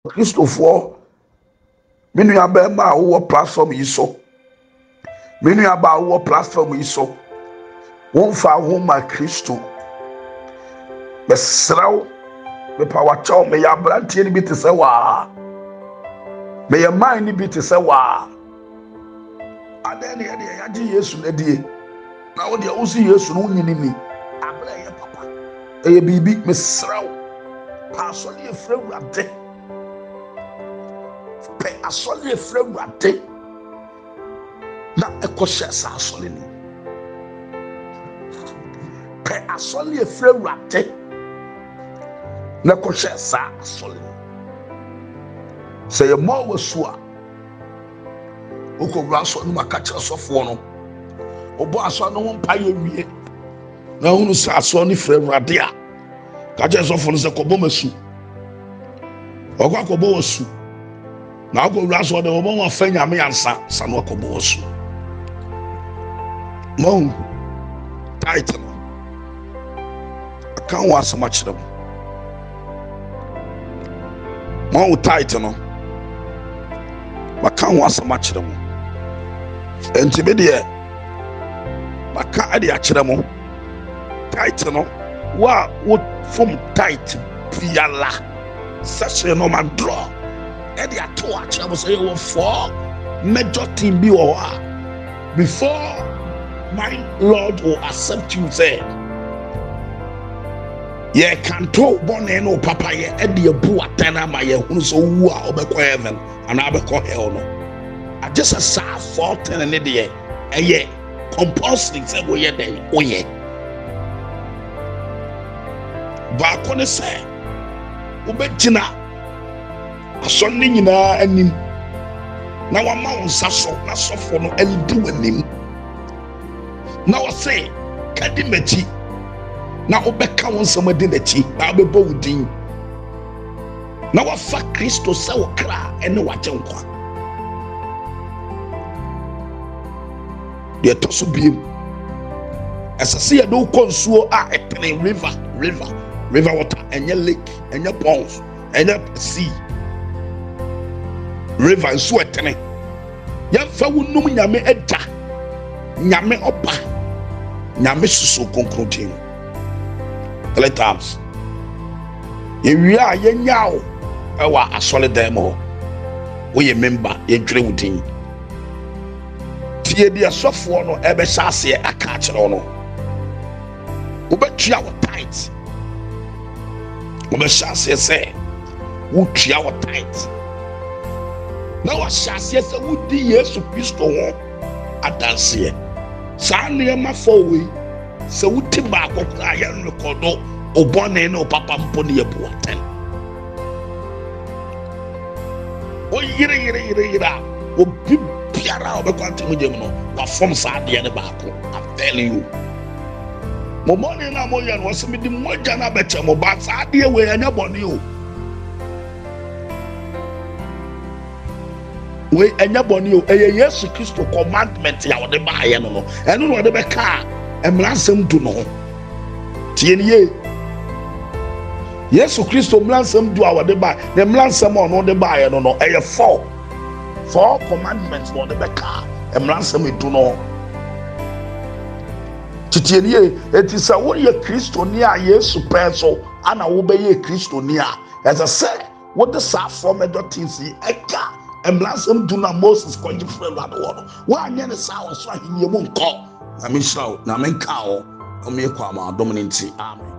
Christopher, menu abema who platform yi so. Menu aba who platform yi so. Won fa home Christo. Besraw me power chow me ya brantie ni bi te se wa. Me ya man ni bi te se wa. Adeni ya di Yesu na die. Na wo de wo si Yesu no nyini ni. Abra ye papa. E bibi me sraw. Pa so le efra ade. Pe asole efra ade. Na ekoshe sa asole ni. Pe asole efra ade. Na ekoshe sa asole ni. Say mo wasu a. Oko raso no makacha sofo no. Obo aso no mpa ye wie. Na hunu sa aso ni efra ade a. Kacha sofo no se kobo masu. Okwa kobo wasu. Na oko raso de obo wa fanya me yansa sa no kobo wasu. Mo title kan wa sama kire mo title no maka wa sama kire mo enti be de maka ade a kire mo title no wa wo from title piala session no man draw ade ato a kire mo say wo for major team bi wo before my Lord will accept you, say. Ye canto bonne no papa ye edi ebu atena ma ye hunu so wu a obekọ heaven and abekọ hell no. I just a 14 ne de ye compulsory say wo ye den wo ye. Ba ko ne say obegina asonne nyina anim na wa ma wonsa so na sofo no edi wanim. Na wo say kadi machi na obeka won samadi nachi na obebo wudin na wa fa Kristo se wo kra ene wa jenkwa de to so biem asase ye do konsuo a epene river water enye lake enye ponds enye sea river so etene ya fa wonum nyame eja nyame oba nyame susu konkrotin 3 times ye a ye nyaawo ewa asole dan mo wo ye member ye dwere wudin tie dia sofo no ebe hyase aka kire no wo betua wo tight wo be hyase se wo tua wo tight na wo hyase se wo di Yesu Kristo ho adanse saa nneɛma fɔwe sɛ wote baako kora yɛ rekɔdo obɔne ne opapa mpo ne yɛbu atɛn oyere a obi biara a ɔbɛkɔ atɛm gyem no wafɔm saa adeɛ ne baako. I'm telling you mɔbɔne no a moyɛ no wɔsɛ mede mmɔgya no abɛkyɛ mo ba saa adeɛ wei ɛnyɛ bɔne o we enya boni o eye Yesu Kristo commandment ya wode ba aye no eno no wode be ka emlansem du no tie niye Yesu Kristo emlansem du a wode ba na emlansem o no de ba aye no eye four commandments wode be ka emlansem du no tie niye etisa wo ye Kristo ni a Yesu pɛ so ana wo be ye Kristo ni a as I say what the sa from the things eka emlansem do na Moses kɔgye frɛ Awurade wɔ no woanyɛ ne saa wɔ so ahenni mu nkɔ na menhyira wo na menka wo ɔmeyɛ kɔ ama adom no nti amen.